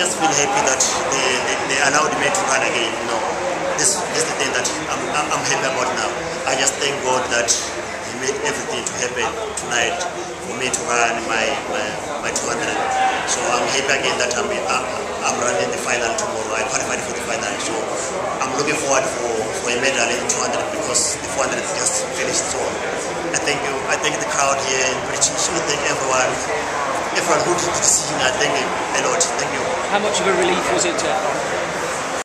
just feel happy that they allowed me to run again. You know, this is the thing that I'm happy about now. I just thank God that He made everything to happen tonight for me to run my 200. So I'm happy again that I'm running the final tomorrow. I qualified for the final, so I'm looking forward for a medal in 200 because the 400 just finished. So I thank you. I thank the crowd here in British. I thank everyone who did the decision. I thank you a lot. Thank you. How much of a relief was it to